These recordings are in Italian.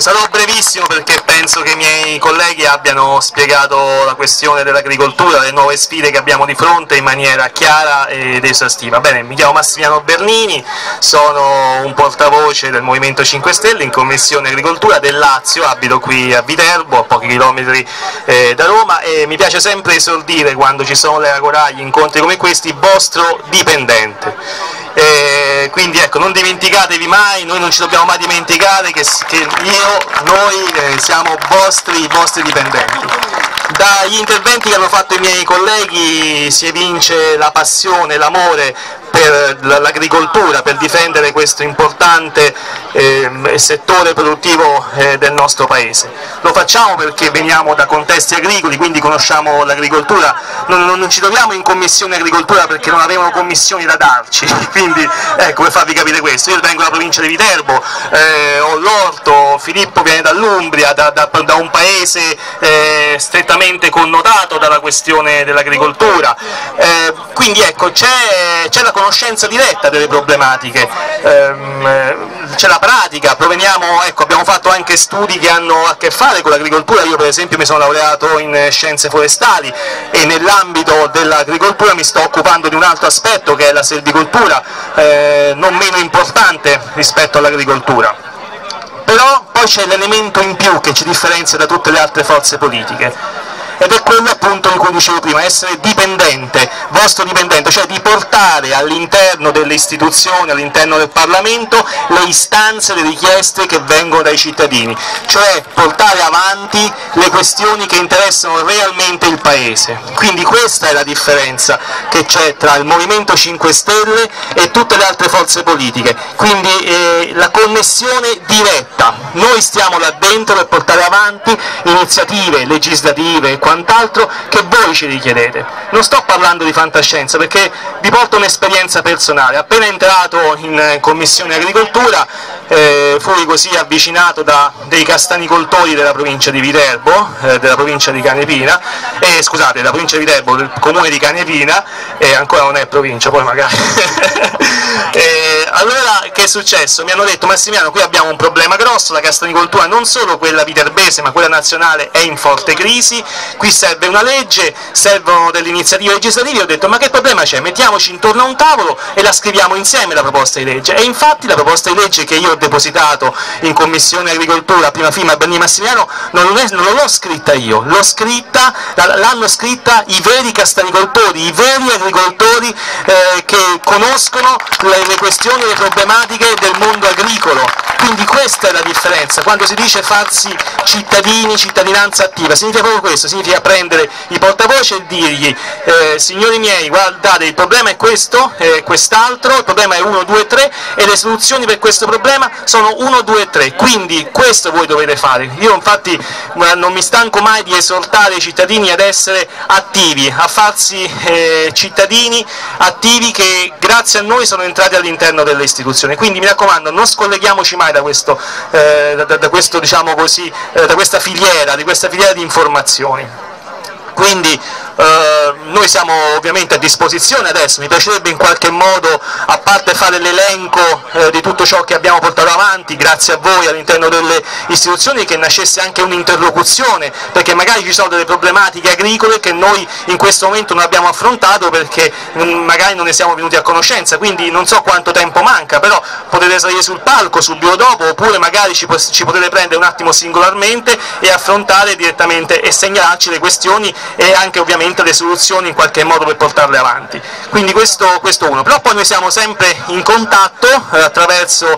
Sarò brevissimo perché penso che i miei colleghi abbiano spiegato la questione dell'agricoltura, le nuove sfide che abbiamo di fronte in maniera chiara ed esaustiva. Bene, mi chiamo Massimiliano Bernini, sono un portavoce del Movimento 5 Stelle in Commissione Agricoltura del Lazio, abito qui a Viterbo, a pochi chilometri da Roma, e mi piace sempre esordire quando ci sono le Agoraglie, incontri come questi, vostro dipendente. Quindi ecco, non dimenticatevi mai, noi non ci dobbiamo mai dimenticare che noi siamo vostri dipendenti. Dagli interventi che hanno fatto i miei colleghi si evince la passione, l'amore per l'agricoltura, per difendere questo importante settore produttivo del nostro Paese. Lo facciamo perché veniamo da contesti agricoli, quindi conosciamo l'agricoltura, non ci troviamo in Commissione Agricoltura perché non avevano commissioni da darci, quindi ecco, per farvi capire questo. Io vengo dalla provincia di Viterbo, ho l'orto, Filippo viene dall'Umbria, da un paese strettamente connotato dalla questione dell'agricoltura, quindi ecco, c'è la conoscenza diretta delle problematiche, c'è la pratica, ecco, abbiamo fatto anche studi che hanno a che fare con l'agricoltura. Io per esempio mi sono laureato in scienze forestali e nell'ambito dell'agricoltura mi sto occupando di un altro aspetto che è la selvicoltura, non meno importante rispetto all'agricoltura. Però poi c'è l'elemento in più che ci differenzia da tutte le altre forze politiche, ed è quello appunto di cui dicevo prima, essere dipendente, vostro dipendente, cioè di portare all'interno delle istituzioni, all'interno del Parlamento, le istanze, le richieste che vengono dai cittadini, cioè portare avanti le questioni che interessano realmente il Paese. Quindi questa è la differenza che c'è tra il Movimento 5 Stelle e tutte le altre forze politiche, quindi la connessione diretta. Noi stiamo là dentro per portare avanti iniziative legislative e quant'altro che voi ci richiedete. Non sto parlando di fantascienza perché vi porto un'esperienza personale. Appena entrato in Commissione Agricoltura fui così avvicinato da dei castanicoltori della provincia di Viterbo, della provincia di Canepina, scusate, della provincia di Viterbo, del comune di Canepina, ancora non è provincia, poi magari. Allora che è successo? Mi hanno detto: Massimiliano, qui abbiamo un problema grosso, la castanicoltura, non solo quella viterbese ma quella nazionale, è in forte crisi, qui serve una legge, servono delle iniziative legislative. Io ho detto: ma che problema c'è? Mettiamoci intorno a un tavolo e la scriviamo insieme la proposta di legge. E infatti la proposta di legge che io ho depositato in Commissione Agricoltura a prima firma Bernini Massimiliano non l'ho scritta io, l'hanno scritta i veri castanicoltori, i veri agricoltori che conoscono le questioni e le problematiche del mondo agricolo. Quindi questa è la differenza, quando si dice farsi cittadini, cittadinanza attiva, significa proprio questo, significa prendere i portavoce e dirgli: signori miei, guardate, il problema è questo, quest'altro, il problema è 1, 2, 3 e le soluzioni per questo problema sono 1, 2, 3, quindi questo voi dovete fare. Io infatti non mi stanco mai di esortare i cittadini ad essere attivi, a farsi cittadini attivi che grazie a noi sono entrati all'interno delle istituzioni. Quindi mi raccomando, non scolleghiamoci mai da questo, diciamo così, da questa filiera di informazioni. Quindi noi siamo ovviamente a disposizione adesso, mi piacerebbe in qualche modo, a parte fare l'elenco di tutto ciò che abbiamo portato avanti grazie a voi all'interno delle istituzioni, che nascesse anche un'interlocuzione, perché magari ci sono delle problematiche agricole che noi in questo momento non abbiamo affrontato perché magari non ne siamo venuti a conoscenza, quindi non so quanto tempo manca, però potete salire sul palco subito dopo, oppure magari ci potete prendere un attimo singolarmente e affrontare direttamente e segnalarci le questioni e anche ovviamente le soluzioni in qualche modo per portarle avanti. Quindi questo uno, però poi noi siamo sempre in contatto attraverso,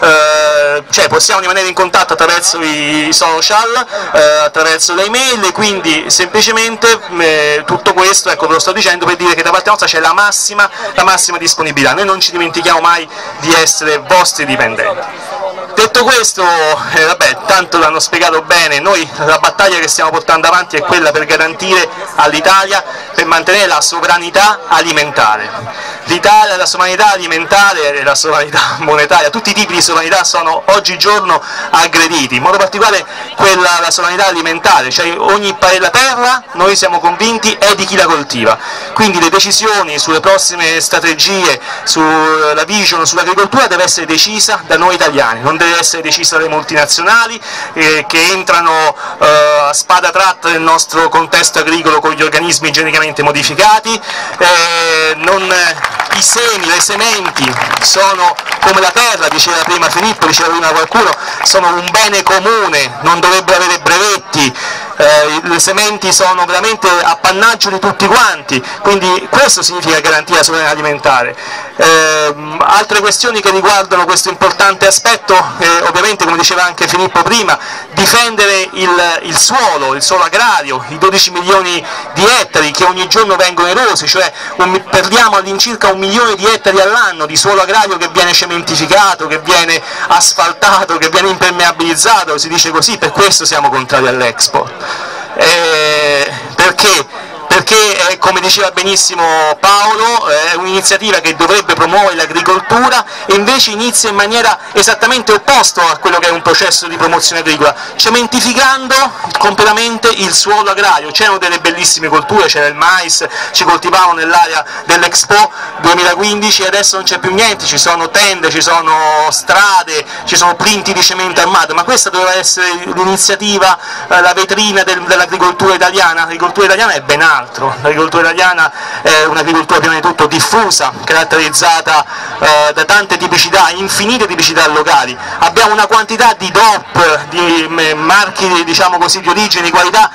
cioè possiamo rimanere in contatto attraverso i social, attraverso le email, quindi semplicemente tutto questo, ecco, ve lo sto dicendo per dire che da parte nostra c'è la massima disponibilità, noi non ci dimentichiamo mai di essere vostri dipendenti. Detto questo, vabbè, tanto l'hanno spiegato bene, noi la battaglia che stiamo portando avanti è quella per garantire all'Italia, per mantenere la sovranità alimentare. L'Italia, la sovranità alimentare e la sovranità monetaria, tutti i tipi di sovranità sono oggigiorno aggrediti, in modo particolare la sovranità alimentare, cioè la terra, noi siamo convinti, è di chi la coltiva, quindi le decisioni sulle prossime strategie, sulla vision, sull'agricoltura deve essere decisa da noi italiani, non deve essere decisa dalle multinazionali che entrano a spada tratta nel nostro contesto agricolo con gli organismi geneticamente modificati. I semi, le sementi sono come la terra, diceva prima Filippo, diceva prima qualcuno, sono un bene comune, non dovrebbero avere brevetti, le sementi sono veramente appannaggio di tutti quanti, quindi questo significa garantire la sovranità alimentare. Altre questioni che riguardano questo importante aspetto, ovviamente come diceva anche Filippo prima, difendere il suolo agrario, i 12 milioni di ettari che ogni giorno vengono erosi, cioè perdiamo all'incirca 1 milione di ettari all'anno di suolo agrario che viene cementificato, che viene asfaltato, che viene impermeabilizzato, si dice così, per questo siamo contrari all'Expo. Perché? Perché, come diceva benissimo Paolo, è un'iniziativa che dovrebbe promuovere l'agricoltura e invece inizia in maniera esattamente opposta a quello che è un processo di promozione agricola, cementificando completamente il suolo agrario. C'erano delle bellissime colture, c'era il mais, ci coltivavano nell'area dell'Expo 2015 e adesso non c'è più niente, ci sono tende, ci sono strade, ci sono plinti di cemento armato, ma questa doveva essere l'iniziativa, la vetrina dell'agricoltura italiana. L'agricoltura italiana è ben altro. L'agricoltura italiana è un'agricoltura prima di tutto diffusa, caratterizzata da tante tipicità, infinite tipicità locali. Abbiamo una quantità di DOP, di marchi diciamo così, di origine, di qualità,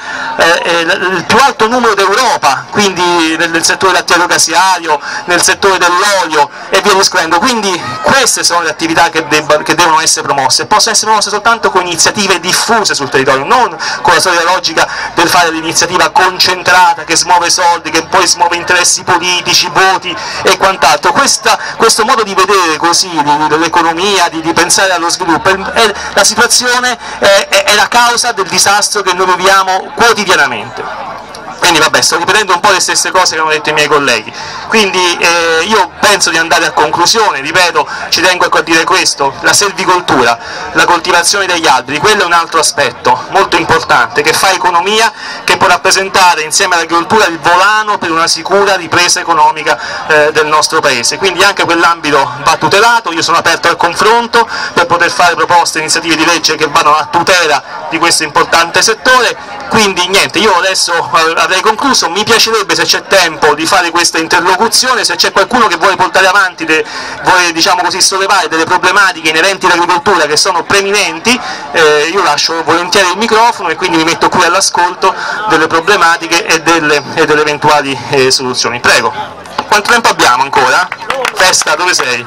il più alto numero d'Europa, quindi nel settore lattiero caseario, nel settore dell'olio e via discorrendo. Quindi queste sono le attività che devono essere promosse, e possono essere promosse soltanto con iniziative diffuse sul territorio, non con la solita logica del fare l'iniziativa concentrata che smuove soldi, che poi smuove interessi politici, voti e quant'altro. Questo modo di vedere così l'economia, di pensare allo sviluppo, la situazione è la causa del disastro che noi viviamo quotidianamente. Quindi vabbè, sto ripetendo un po' le stesse cose che hanno detto i miei colleghi, quindi io penso di andare a conclusione, ripeto, ci tengo a dire questo: la selvicoltura, la coltivazione degli alberi, quello è un altro aspetto molto importante che fa economia, che può rappresentare insieme all'agricoltura il volano per una sicura ripresa economica del nostro Paese, quindi anche quell'ambito va tutelato. Io sono aperto al confronto per poter fare proposte e iniziative di legge che vadano a tutela di questo importante settore, quindi niente, io adesso avrei concluso, mi piacerebbe se c'è tempo di fare questa interlocuzione, se c'è qualcuno che vuole portare avanti, vuole diciamo così sollevare delle problematiche inerenti all'agricoltura che sono preminenti, io lascio volentieri il microfono e quindi mi metto qui all'ascolto delle problematiche e delle eventuali soluzioni. Prego. Quanto tempo abbiamo ancora? Festa, dove sei?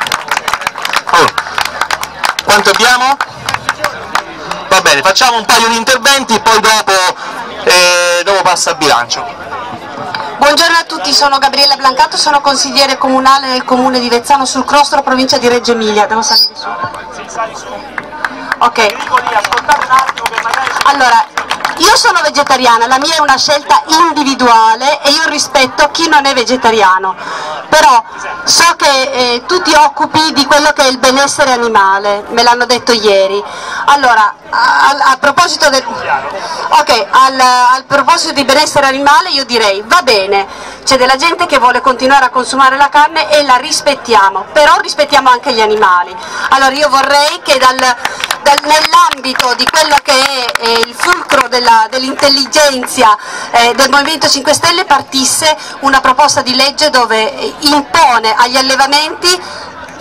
Oh. Quanto abbiamo? Va bene, facciamo un paio di interventi, poi dopo passa a bilancio. Buongiorno a tutti, sono Gabriella Blancato, sono consigliere comunale nel comune di Vezzano sul Crostolo, provincia di Reggio Emilia. Devo salire su? Sì, sali su. Ok. Allora, io sono vegetariana, la mia è una scelta individuale e io rispetto chi non è vegetariano, però so che tu ti occupi di quello che è il benessere animale, me l'hanno detto ieri. Allora, a proposito al proposito di benessere animale io direi va bene, c'è della gente che vuole continuare a consumare la carne e la rispettiamo, però rispettiamo anche gli animali. Allora io vorrei che nell'ambito di quello che è il fulcro dell'intelligenza del Movimento 5 Stelle partisse una proposta di legge dove impone agli allevamenti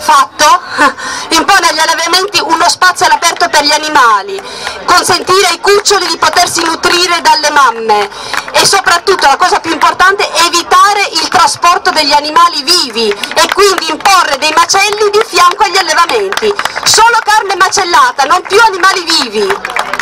uno spazio all'aperto per gli animali, consentire ai cuccioli di potersi nutrire dalle mamme e soprattutto, la cosa più importante, evitare il trasporto degli animali vivi e quindi imporre dei macelli di fianco agli allevamenti. Solo carne macellata, non più animali vivi.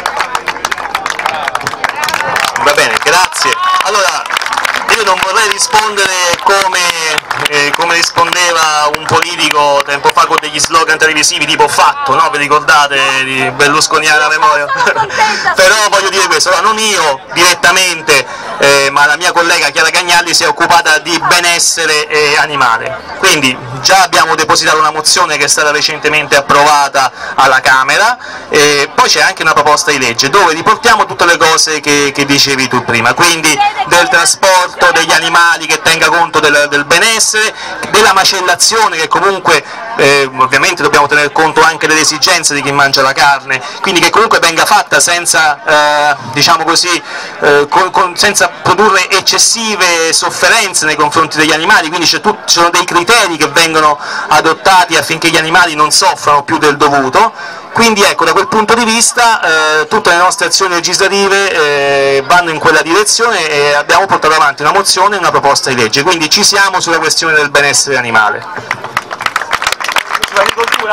Va bene, grazie. Allora, io non vorrei rispondere come rispondeva un politico tempo fa con degli slogan televisivi tipo "fatto", no? Vi ricordate di berlusconiana memoria? Però voglio dire questo, allora, non io direttamente ma la mia collega Chiara Cagnalli si è occupata di benessere animale. Quindi già abbiamo depositato una mozione che è stata recentemente approvata alla Camera, e poi c'è anche una proposta di legge dove riportiamo tutte le cose che dicevi tu prima, quindi del trasporto degli animali che tenga conto del benessere, della macellazione, che comunque ovviamente dobbiamo tener conto anche delle esigenze di chi mangia la carne, quindi che comunque venga fatta senza, diciamo così, senza produrre eccessive sofferenze nei confronti degli animali, quindi ci sono dei criteri che vengono adottati affinché gli animali non soffrano più del dovuto. Quindi ecco, da quel punto di vista tutte le nostre azioni legislative vanno in quella direzione e abbiamo portato avanti una mozione e una proposta di legge, quindi ci siamo sulla questione del benessere animale. Sull'agricoltura?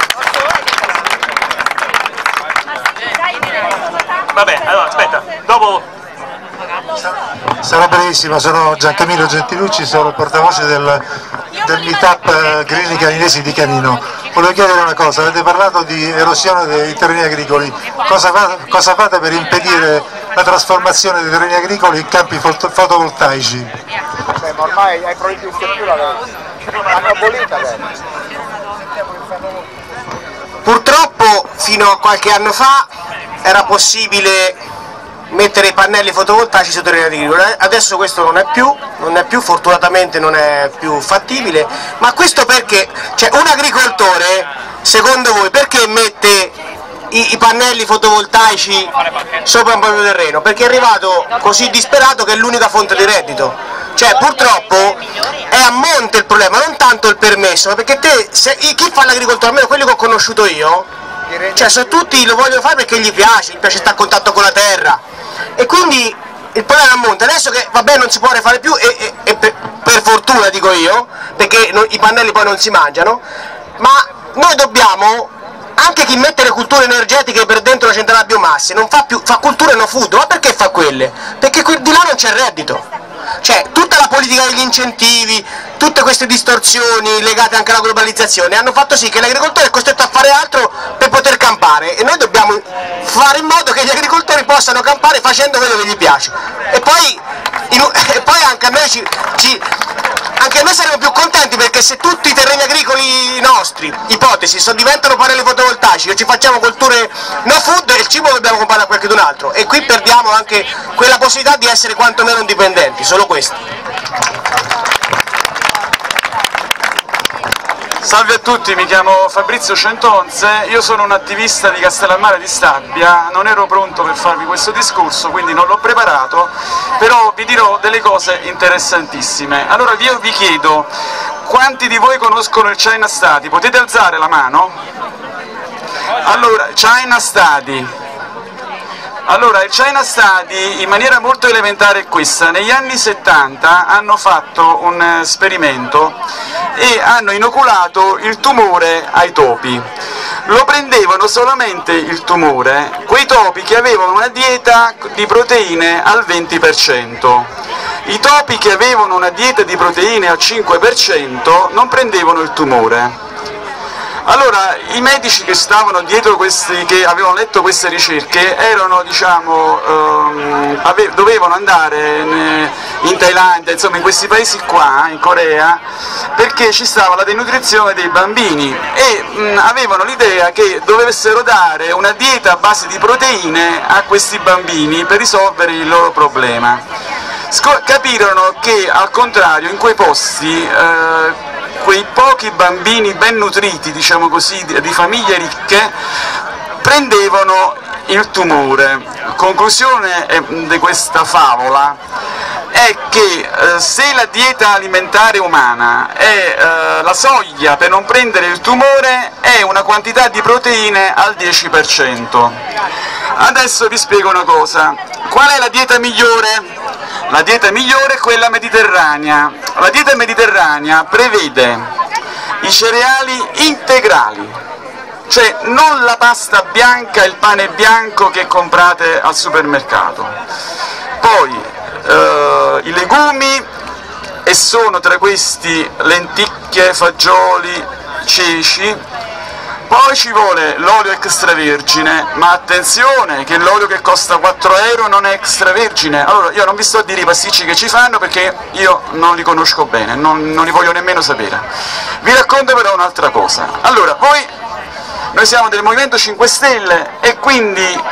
Vabbè, allora aspetta, dopo... Sarò brevissimo, sono Giancamillo Gentilucci, sono il portavoce del meetup Grilli Caninesi di Canino. Volevo chiedere una cosa, avete parlato di erosione dei terreni agricoli, cosa fate per impedire la trasformazione dei terreni agricoli in campi fotovoltaici? Ma ormai ai prodotti più l'hanno abolita. Purtroppo fino a qualche anno fa era possibile mettere i pannelli fotovoltaici sui terreni agricoli, adesso questo non è più, fortunatamente non è più fattibile, ma questo perché, cioè un agricoltore, secondo voi, perché mette i pannelli fotovoltaici sopra un proprio terreno? Perché è arrivato così disperato che è l'unica fonte di reddito, cioè purtroppo è a monte il problema, non tanto il permesso, ma perché chi fa l'agricoltore, almeno quelli che ho conosciuto io, cioè sono tutti lo vogliono fare perché gli piace stare a contatto con la terra, e quindi il problema è a monte. Adesso che vabbè non si può rifare più, e per fortuna dico io, perché i pannelli poi non si mangiano, ma noi dobbiamo, anche chi mette le culture energetiche per dentro la centrale a biomasse, non fa più, fa culture no food, ma perché fa quelle? Perché di là non c'è reddito. Cioè tutta la politica degli incentivi, tutte queste distorsioni legate anche alla globalizzazione hanno fatto sì che l'agricoltore è costretto a fare altro per poter campare, e noi dobbiamo fare in modo che gli agricoltori possano campare facendo quello che gli piace, e poi anche a noi saremo più contenti, perché se tutti i terreni agricoli nostri, ipotesi, diventano pannelli fotovoltaici e ci facciamo colture no food, il cibo lo dobbiamo comprare a qualcun altro, e qui perdiamo anche quella possibilità di essere quantomeno indipendenti, solo questo. Salve a tutti, mi chiamo Fabrizio Centonze, io sono un attivista di Castellammare di Stabia, non ero pronto per farvi questo discorso, quindi non l'ho preparato, però vi dirò delle cose interessantissime. Allora io vi chiedo, quanti di voi conoscono il China Study? Potete alzare la mano? Allora, China Study. Allora, il China Study in maniera molto elementare è questa: negli anni 70 hanno fatto un esperimento e hanno inoculato il tumore ai topi. Lo prendevano solamente il tumore quei topi che avevano una dieta di proteine al 20%. I topi che avevano una dieta di proteine al 5% non prendevano il tumore. Allora, i medici che stavano dietro che avevano letto queste ricerche erano, dovevano andare in Thailandia, insomma in questi paesi qua, in Corea, perché ci stava la denutrizione dei bambini, e avevano l'idea che dovessero dare una dieta a base di proteine a questi bambini per risolvere il loro problema. Capirono che al contrario in quei posti quei pochi bambini ben nutriti, diciamo così, di famiglie ricche, prendevano il tumore. Conclusione di questa favola è che se la dieta alimentare umana è la soglia per non prendere il tumore, è una quantità di proteine al 10%. Adesso vi spiego una cosa: qual è la dieta migliore? La dieta migliore è quella mediterranea. La dieta mediterranea prevede i cereali integrali, cioè non la pasta bianca, il pane bianco che comprate al supermercato, poi i legumi, e sono tra questi lenticchie, fagioli, ceci, Poi ci vuole l'olio extravergine, ma attenzione che l'olio che costa 4 euro non è extravergine. Allora io non vi sto a dire i pasticci che ci fanno perché io non li conosco bene, non li voglio nemmeno sapere. Vi racconto però un'altra cosa. Allora, noi siamo del Movimento 5 Stelle e quindi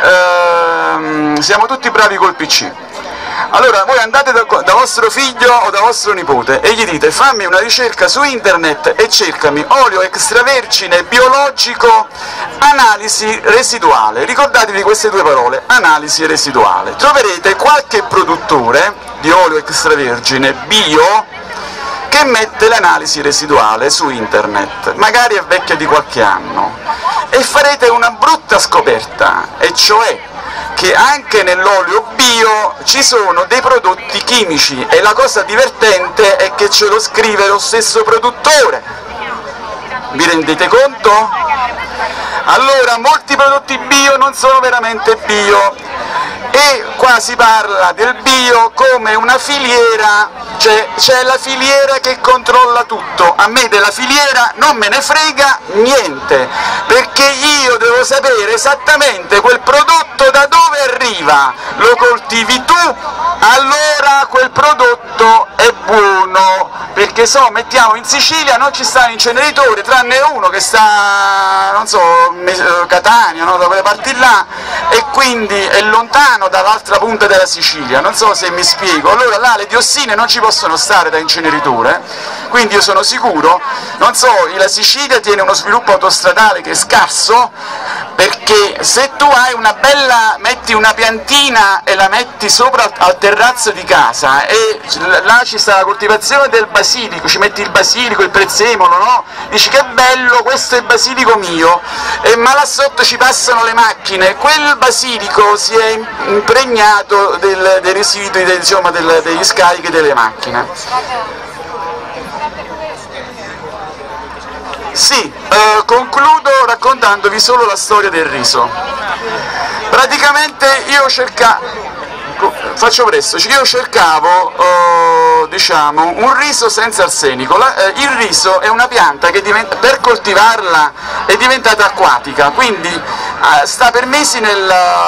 siamo tutti bravi col PC. Allora voi andate da vostro figlio o da vostro nipote e gli dite fammi una ricerca su internet e cercami olio extravergine biologico analisi residuale. Ricordatevi queste due parole, analisi residuale. Troverete qualche produttore di olio extravergine bio che mette l'analisi residuale su internet, magari è vecchia di qualche anno, e farete una brutta scoperta, e cioè che anche nell'olio bio ci sono dei prodotti chimici e la cosa divertente è che ce lo scrive lo stesso produttore. Vi rendete conto? Allora, molti prodotti bio non sono veramente bio e qua si parla del bio come una filiera, cioè c'è la filiera che controlla tutto. A me della filiera non me ne frega niente, perché io devo sapere esattamente quel prodotto da dove arriva. Lo coltivi tu, allora quel prodotto è buono, perché mettiamo in Sicilia non ci sta l'inceneritore, tranne uno che sta, non so, Catania, no? Da quelle parti là, e quindi è lontano dall'altra punta della Sicilia, non so se mi spiego. Allora là le diossine non ci possono stare da inceneritore, quindi io sono sicuro, non so, la Sicilia tiene uno sviluppo autostradale che è scarso, perché se tu hai metti una piantina e la metti sopra al terrazzo di casa e là ci sta la coltivazione del basilico, ci metti il basilico, il prezzemolo, no? Dici che bello, questo è il basilico mio, ma là sotto ci passano le macchine, quel basilico si è impregnato dei residui, degli scarichi delle macchine. Sì, concludo raccontandovi solo la storia del riso. Praticamente io cercavo diciamo, un riso senza arsenico. Il riso è una pianta che per coltivarla è diventata acquatica, quindi sta per mesi nel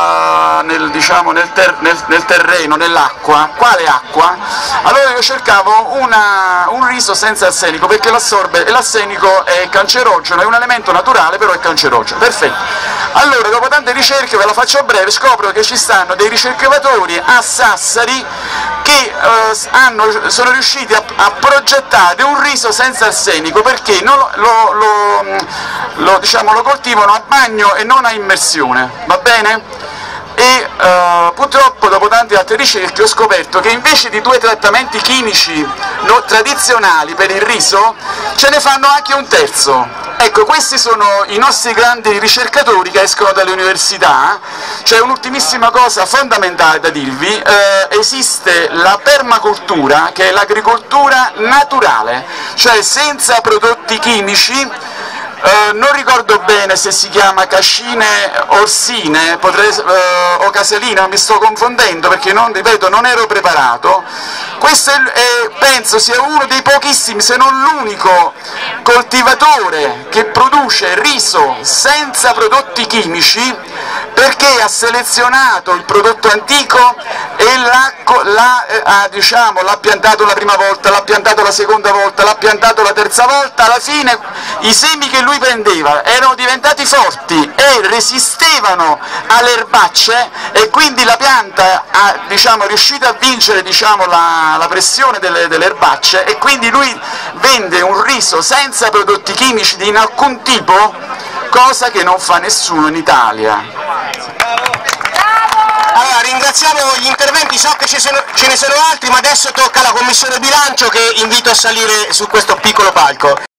terreno, nell'acqua. Quale acqua? Allora io cercavo un riso senza arsenico, perché l'assorbe, e l'arsenico è cancerogeno, è un elemento naturale però è cancerogeno. Perfetto. Allora dopo tante ricerche, ve la faccio breve, scopro che ci stanno dei ricercatori a Sassari che sono riusciti a progettare un riso senza arsenico, perché lo coltivano a bagno e non a immersione, va bene? E purtroppo dopo tante altre ricerche ho scoperto che invece di 2 trattamenti chimici tradizionali per il riso ce ne fanno anche un terzo. Ecco, questi sono i nostri grandi ricercatori che escono dalle università. C'è un'ultimissima cosa fondamentale da dirvi: esiste la permacultura, che è l'agricoltura naturale, cioè senza prodotti chimici. Non ricordo bene se si chiama cascine orsine o caseline, mi sto confondendo perché ripeto, non ero preparato. Questo penso sia uno dei pochissimi, se non l'unico, coltivatore che produce riso senza prodotti chimici, perché ha selezionato il prodotto antico e l'ha piantato la prima volta, l'ha piantato la seconda volta, l'ha piantato la terza volta. Alla fine i semi che lui prendeva erano diventati forti e resistevano alle erbacce, e quindi la pianta è riuscita a vincere la pressione delle erbacce, e quindi lui vende un riso senza prodotti chimici di alcun tipo, cosa che non fa nessuno in Italia. Allora, ringraziamo gli interventi, so che ce ne sono altri, ma adesso tocca alla Commissione Bilancio, che invito a salire su questo piccolo palco.